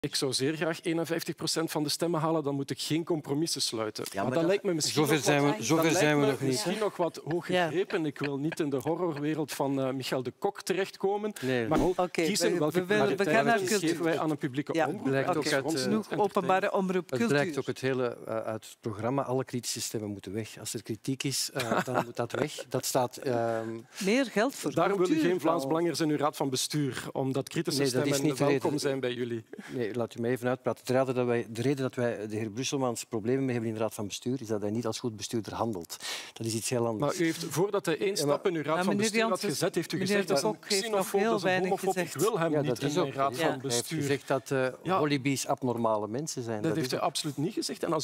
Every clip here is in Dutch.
Ik zou zeer graag 51% van de stemmen halen, dan moet ik geen compromissen sluiten. Ja, maar dat lijkt me misschien zover zijn we nog niet. Misschien nog wat hoog gegrepen. Ik wil niet in de horrorwereld van Michel de Kok terechtkomen. Nee. Maar kiezen welke prioriteiten geven wij aan een publieke omroep. Genoeg openbare omroep cultuur. Het blijkt ook het hele uit het programma. Alle kritische stemmen moeten weg. Als er kritiek is, dan moet dat weg. Dat staat... Meer geld voor Daarom cultuur. willen geen Vlaams-Belangers in uw raad van bestuur, omdat kritische stemmen welkom zijn bij jullie. Nee, laat u mij even uitpraten. De reden dat wij de heer Brusselmans problemen mee hebben in de Raad van Bestuur is dat hij niet als goed bestuurder handelt. Dat is iets heel anders. Maar u heeft, voordat hij één stap in uw Raad van Bestuur had gezet, heeft u gezegd dat hij xenofoob, dat is een homofoob. Ik wil hem niet in mijn Raad van Bestuur. Hij heeft gezegd dat holibies abnormale mensen zijn. Dat heeft hij absoluut niet gezegd. En als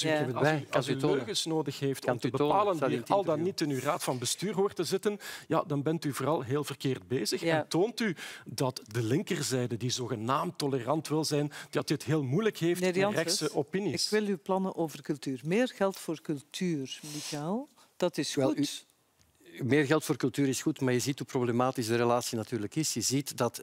u leugens nodig heeft om te bepalen wie al dan niet in uw Raad van Bestuur hoort te zitten, dan bent u vooral heel verkeerd bezig. En toont u dat de linkerzijde, die zogenaamd tolerant wil zijn, dat dit heel moeilijk heeft met rechtse opinies. Ik wil uw plannen over cultuur. Meer geld voor cultuur, Michael. Dat is goed. Meer geld voor cultuur is goed, maar je ziet hoe problematisch de relatie natuurlijk is. Je ziet dat,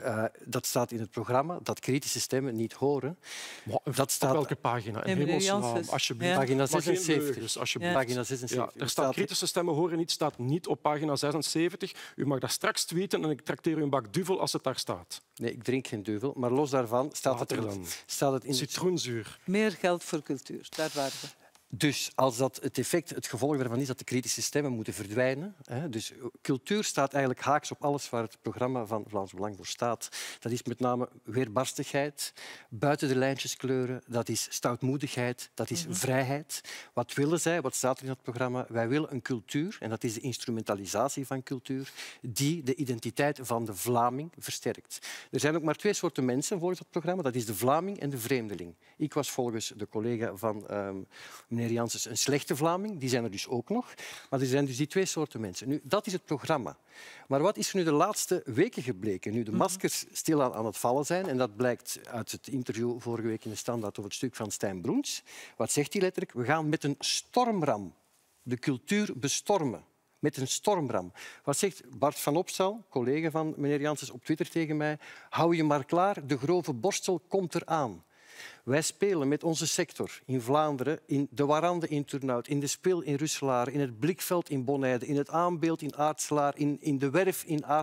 dat staat in het programma, dat kritische stemmen niet horen. Dat staat... Op welke pagina? In hemelsnaam, alsjeblieft. Pagina 76. Leugens, alsjeblieft. Pagina 76. Er staat kritische stemmen horen niet, staat niet op pagina 76. U mag dat straks tweeten en ik trakteer u een bak duvel als het daar staat. Nee, ik drink geen duvel, maar los daarvan staat het in... Citroenzuur. Meer geld voor cultuur, daar waren we. Dus als dat het gevolg daarvan is dat de kritische stemmen moeten verdwijnen. Dus cultuur staat eigenlijk haaks op alles waar het programma van Vlaams Belang voor staat. Dat is met name weerbarstigheid, buiten de lijntjes kleuren, dat is stoutmoedigheid, dat is vrijheid. Wat willen zij? Wat staat er in het programma? Wij willen een cultuur, en dat is de instrumentalisatie van cultuur, die de identiteit van de Vlaming versterkt. Er zijn ook maar twee soorten mensen volgens het programma. Dat is de Vlaming en de vreemdeling. Ik was volgens de collega van meneer Janssens een slechte Vlaming. Die zijn er dus ook nog. Maar er zijn dus die twee soorten mensen. Nu, dat is het programma. Maar wat is er nu de laatste weken gebleken? Nu de maskers stilaan aan het vallen zijn, en dat blijkt uit het interview vorige week in de Standaard over het stuk van Stijn Broens. Wat zegt hij letterlijk? We gaan met een stormram de cultuur bestormen. Met een stormram. Wat zegt Bart van Opstal, collega van meneer Janssens, op Twitter tegen mij? Hou je maar klaar, de grove borstel komt eraan. Wij spelen met onze sector in Vlaanderen, in de Warande in Turnhout, in de Spil in Russelaar, in het Blikveld in Bonheide, in het Aanbeeld in Aartselaar, in de Werf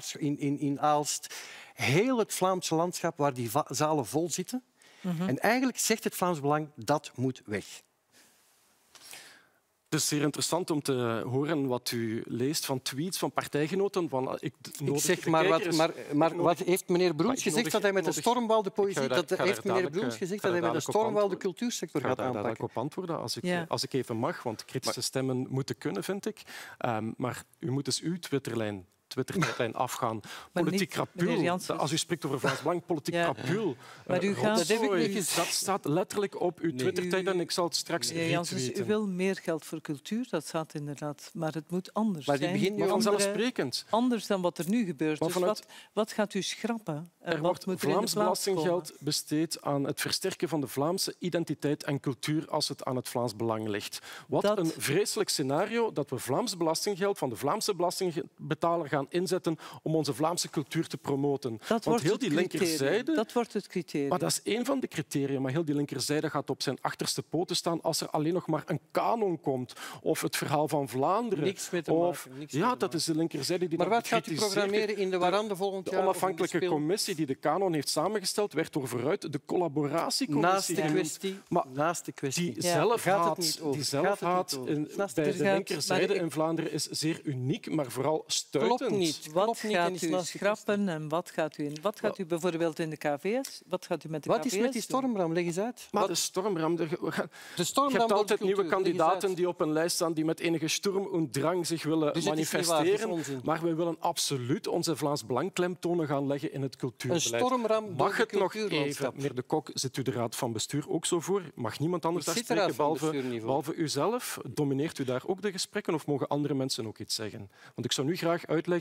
in Aalst. Heel het Vlaamse landschap waar die zalen vol zitten. En eigenlijk zegt het Vlaams Belang, dat moet weg. Het is zeer interessant om te horen wat u leest van tweets van partijgenoten. Wat heeft meneer Broens gezegd dat hij met de stormwal de poëzie... Heeft meneer Broens gezegd dat hij met de stormwal de cultuursector gaat aanpakken? Daar ga ik op antwoorden, als ik even mag. Want kritische stemmen moeten kunnen, vind ik. Maar u moet dus uw Twittertijdlijn afgaan. Politiek krapul. Als u spreekt over Vlaams Belang, politiek krapul. Dat staat letterlijk op uw Twittertijdlijn. Ik zal het straks retweeten. U wil meer geld voor cultuur, dat staat inderdaad. Maar het moet anders zijn. Maar vanzelfsprekend. Anders dan wat er nu gebeurt. Dus wat gaat u schrappen? Er wordt Vlaams belastinggeld besteed aan het versterken van de Vlaamse identiteit en cultuur als het aan het Vlaams Belang ligt. Wat een vreselijk scenario dat we Vlaams belastinggeld van de Vlaamse belastingbetaler gaan inzetten om onze Vlaamse cultuur te promoten. Want heel die linkerzijde... Dat wordt het criterium. Maar dat is één van de criteria. Maar heel die linkerzijde gaat op zijn achterste poten staan als er alleen nog maar een kanon komt. Of het verhaal van Vlaanderen. Niks met te maken. Dat is de linkerzijde die maar dat wat gaat u programmeren in de Warande volgend jaar? De onafhankelijke commissie die de kanon heeft samengesteld, werd door vooruit de coalitiecommissie. Naast de kwestie. Die zelfhaat bij de linkerzijde in Vlaanderen is zeer uniek, maar vooral stuitend. Klopt niet. Wat gaat u schrappen en wat gaat u bijvoorbeeld in de KVS? Wat gaat u met de KVS Wat is met die stormram? Leg eens uit. Maar de stormram... Je hebt altijd nieuwe kandidaten die op een lijst staan die met enige sturm en drang zich willen manifesteren. Maar we willen absoluut onze Vlaams Belang klemtonen gaan leggen in het cultuurbeleid. Een stormram mag het nog even? Meneer De Kok, zit u de Raad van Bestuur ook zo voor? Mag niemand anders daar spreken behalve uzelf? Domineert u daar ook de gesprekken of mogen andere mensen ook iets zeggen? Want ik zou nu graag uitleggen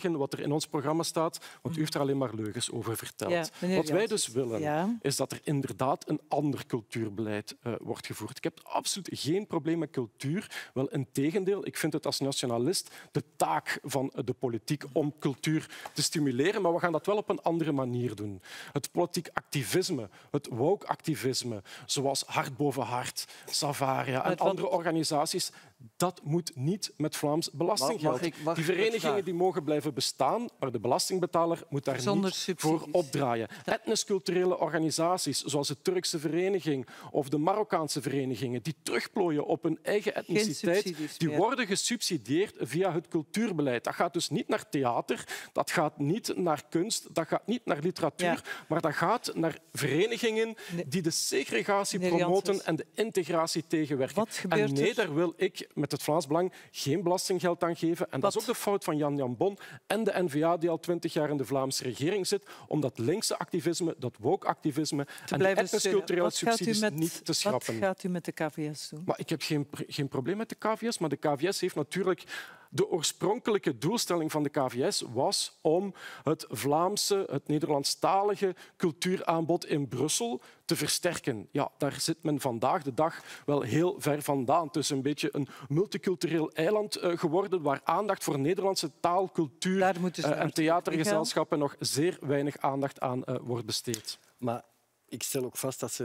bevestigen wat er in ons programma staat, want u heeft er alleen maar leugens over verteld. Wat wij dus willen, is dat er inderdaad een ander cultuurbeleid wordt gevoerd. Ik heb absoluut geen probleem met cultuur. Wel, integendeel, ik vind het als nationalist de taak van de politiek om cultuur te stimuleren, maar we gaan dat wel op een andere manier doen. Het politiek activisme, het woke-activisme, zoals Hart boven Hart, Savaria en andere organisaties, dat moet niet met Vlaams belastinggeld. Die verenigingen die mogen blijven bestaan, maar de belastingbetaler moet daar niet voor opdraaien. Etnisch-culturele organisaties, zoals de Turkse vereniging of de Marokkaanse verenigingen, die terugplooien op hun eigen etniciteit, die worden gesubsidieerd via het cultuurbeleid. Dat gaat dus niet naar theater, dat gaat niet naar kunst, dat gaat niet naar literatuur, maar dat gaat naar verenigingen die de segregatie promoten en de integratie tegenwerken. En nee, daar wil ik met het Vlaams Belang geen belastinggeld aan geven. En dat is ook de fout van Jan Bon en de N-VA, die al 20 jaar in de Vlaamse regering zit, om dat linkse activisme, dat woke-activisme en de etnisch-culturele subsidies niet te schrappen. Wat gaat u met de KVS doen? Maar ik heb geen probleem met de KVS, maar de KVS heeft natuurlijk... De oorspronkelijke doelstelling van de KVS was om het Vlaamse, het Nederlandstalige cultuuraanbod in Brussel te versterken. Ja, daar zit men vandaag de dag wel heel ver vandaan. Het is een beetje een multicultureel eiland geworden waar aandacht voor Nederlandse taal, cultuur en theatergezelschappen nog zeer weinig aandacht aan wordt besteed. Maar ik stel ook vast dat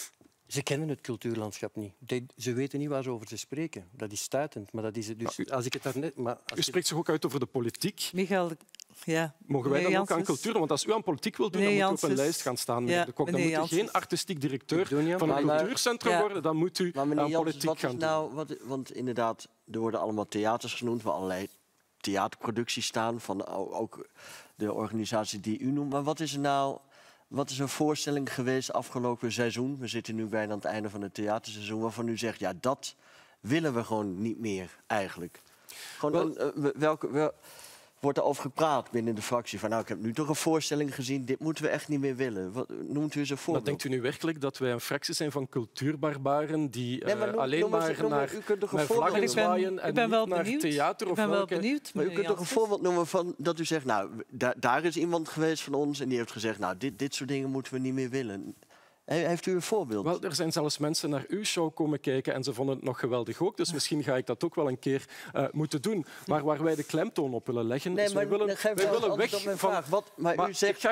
ze kennen het cultuurlandschap niet. Ze weten niet waar ze over te spreken. Dat is stuitend. Maar dat is het dus. Als ik het daarnet, u spreekt zich ook uit over de politiek. Michael, ja. Mogen wij dan ook aan cultuur? Want als u aan politiek wilt doen, dan moet u op een lijst gaan staan. Meneer de Kok. Dan moet u geen artistiek directeur van een cultuurcentrum worden. Dan moet u aan politiek gaan doen. Want inderdaad, er worden allemaal theaters genoemd waar allerlei theaterproducties staan. Van ook de organisatie die u noemt. Maar wat is er nou... Wat is een voorstelling geweest afgelopen seizoen? We zitten nu bijna aan het einde van het theaterseizoen, waarvan u zegt, ja, dat willen we gewoon niet meer eigenlijk. Gewoon, wordt er over gepraat binnen de fractie? Van, nou, ik heb nu toch een voorstelling gezien, dit moeten we echt niet meer willen. Noemt u eens een voorbeeld? Maar denkt u nu werkelijk dat wij een fractie zijn van cultuurbarbaren die alleen maar naar vlaggen zwaaien en niet naar theater? Ik ben wel benieuwd. Maar u kunt toch een voorbeeld noemen van dat u zegt, nou, daar is iemand geweest van ons en die heeft gezegd, nou, dit soort dingen moeten we niet meer willen. Heeft u een voorbeeld? Wel, er zijn zelfs mensen naar uw show komen kijken en ze vonden het nog geweldig ook. Dus misschien ga ik dat ook wel een keer moeten doen. Maar waar wij de klemtoon op willen leggen, is wij willen weg van... Maar u zegt,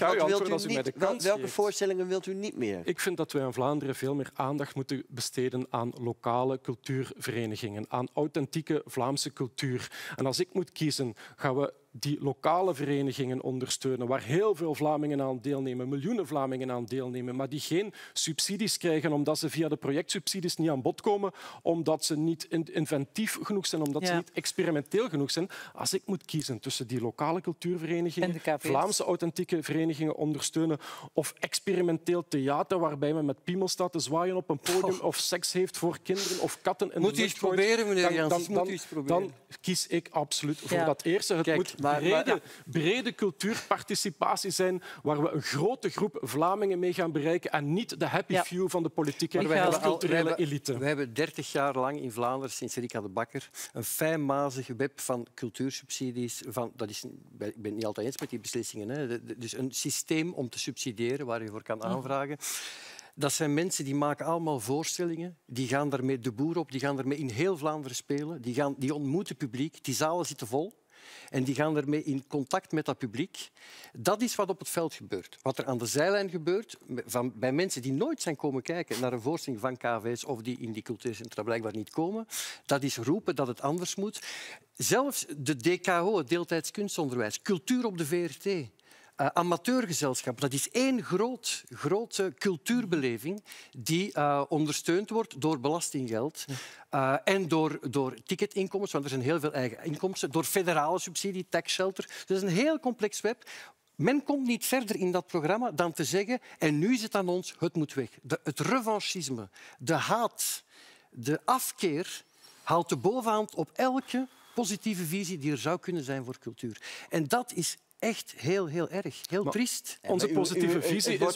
welke voorstellingen wilt u niet meer? Ik vind dat wij in Vlaanderen veel meer aandacht moeten besteden aan lokale cultuurverenigingen, aan authentieke Vlaamse cultuur. En als ik moet kiezen, gaan we die lokale verenigingen ondersteunen, waar heel veel Vlamingen aan deelnemen, miljoenen Vlamingen aan deelnemen, maar die geen subsidies krijgen omdat ze via de projectsubsidies niet aan bod komen, omdat ze niet inventief genoeg zijn, omdat ze niet experimenteel genoeg zijn. Als ik moet kiezen tussen die lokale cultuurverenigingen, Vlaamse authentieke verenigingen ondersteunen of experimenteel theater waarbij men met piemel staat te zwaaien op een podium of seks heeft voor kinderen of katten in de lucht gooit, moet u eens proberen, meneer Janssens. Dan kies ik absoluut voor dat eerste. Het moet brede cultuurparticipatie zijn waar we een grote groep Vlamingen mee gaan bereiken en niet de happy few van de politieke en culturele elite. We hebben 30 jaar lang in Vlaanderen, sinds Rika de Bakker, een fijnmazig web van cultuursubsidies. Ik ben het niet altijd eens met die beslissingen. Hè. Dus een systeem om te subsidiëren waar je voor kan aanvragen. Dat zijn mensen die maken allemaal voorstellingen. Die gaan daarmee de boer op, die gaan daarmee in heel Vlaanderen spelen. Die ontmoeten publiek, die zalen zitten vol. En die gaan daarmee in contact met dat publiek. Dat is wat op het veld gebeurt. Wat er aan de zijlijn gebeurt, bij mensen die nooit zijn komen kijken naar een voorstelling van KVS of die in die cultuurcentra blijkbaar niet komen, dat is roepen dat het anders moet. Zelfs de DKO, het deeltijds kunstonderwijs, cultuur op de VRT, amateurgezelschap, dat is één grote cultuurbeleving die ondersteund wordt door belastinggeld en door ticketinkomsten, want er zijn heel veel eigen inkomsten, door federale subsidie, tax shelter. Dus dat is een heel complex web. Men komt niet verder in dat programma dan te zeggen en nu is het aan ons, het moet weg. Het revanchisme, de haat, de afkeer haalt de bovenhand op elke positieve visie die er zou kunnen zijn voor cultuur. En dat is echt heel, heel erg. Heel triest. Onze positieve visie is...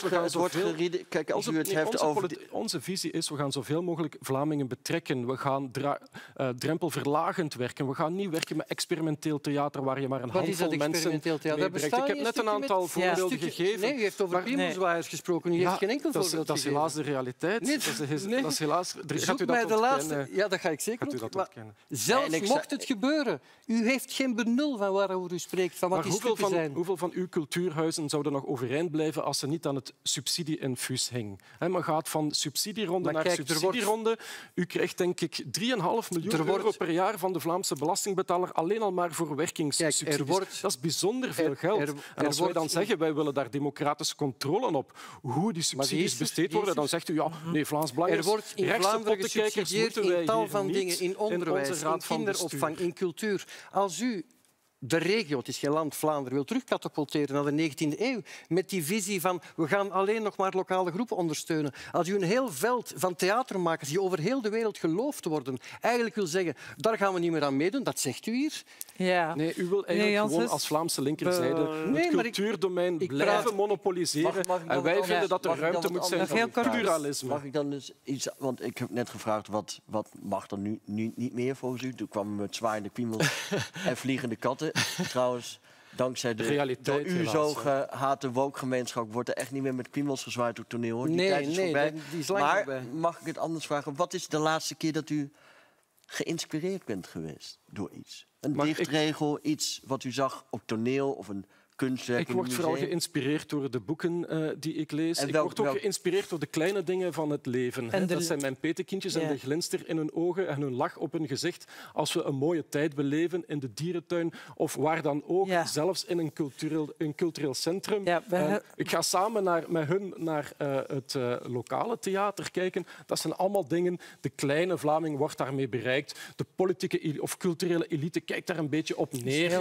Kijk, als u het heeft over... Onze visie is, we gaan zoveel mogelijk Vlamingen betrekken. We gaan drempelverlagend werken. We gaan niet werken met experimenteel theater waar je maar een handvol mensen meebrengt. Ik heb net een aantal voorbeelden gegeven. Nee, u heeft over piemelswaaiers gesproken. U heeft geen enkel voorbeeld gegeven. Dat is helaas de realiteit. Dat is helaas... Zoek mij de laatste... Ja, dat ga ik zeker ontkennen. Zelfs mocht het gebeuren, u heeft geen benul van waarover u spreekt, van wat die stukken zijn. Hoeveel van uw cultuurhuizen zouden nog overeind blijven als ze niet aan het subsidie-infuus hing? Men gaat van subsidieronde naar subsidieronde. U krijgt denk ik 3,5 miljoen euro per jaar van de Vlaamse belastingbetaler alleen al maar voor werkingssubsidies. Dat is bijzonder veel geld. En als wij dan zeggen, wij willen daar democratische controle op hoe die subsidies besteed worden, dan zegt u, ja, nee, Vlaams Belang is rechtse pottenkijkers moeten wij in tal van dingen, in onderwijs, in kinderopvang, in cultuur. Als u de regio, het is geen land, Vlaanderen, wil terugkatapulteren naar de 19e eeuw met die visie van we gaan alleen nog maar lokale groepen ondersteunen. Als u een heel veld van theatermakers die over heel de wereld geloofd worden eigenlijk wil zeggen, daar gaan we niet meer aan meedoen, dat zegt u hier. Ja. Nee, u wil eigenlijk gewoon als Vlaamse linkerzijde het cultuurdomein blijven monopoliseren. En wij vinden dat er ruimte moet zijn voor pluralisme. Mag ik dan dus iets... Want ik heb net gevraagd, wat mag er nu niet meer volgens u? Toen kwam met zwaaiende piemels en vliegende katten. Trouwens, dankzij de door u zo gehate woke-gemeenschap wordt er echt niet meer met piemels gezwaaid op het toneel. Die tijd is voorbij. Die is lang maar voorbij. Mag ik het anders vragen? Wat is de laatste keer dat u geïnspireerd bent geweest door iets? Een dichtregel, iets wat u zag op toneel of een kunstwerk? Ik word vooral geïnspireerd door de boeken die ik lees. Ik word ook geïnspireerd door de kleine dingen van het leven. Dat zijn mijn petekindjes en de glinster in hun ogen en hun lach op hun gezicht als we een mooie tijd beleven in de dierentuin of waar dan ook, zelfs in een cultureel centrum. Ik ga samen met hun naar het lokale theater kijken. Dat zijn allemaal dingen. De kleine Vlaming wordt daarmee bereikt. De politieke of culturele elite kijkt daar een beetje op neer.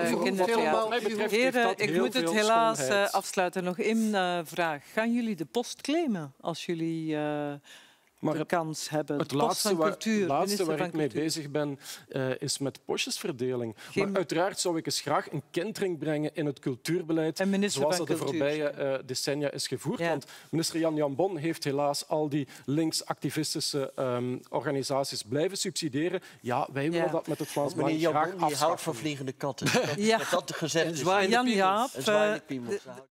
Ik moet het helaas afsluiten. Nog één vraag. Gaan jullie de post claimen als jullie de kans hebben? Het laatste waar ik mee bezig ben, is met postjesverdeling. Maar uiteraard zou ik eens graag een kentering brengen in het cultuurbeleid, zoals dat de voorbije decennia is gevoerd. Want minister Jan Jambon heeft helaas al die linksactivistische organisaties blijven subsidiëren. Ja, wij willen dat met het Vlaams Belang graag afschaffen. Die houdt van vliegende katten. Dat gezegd is. Jan Jaap.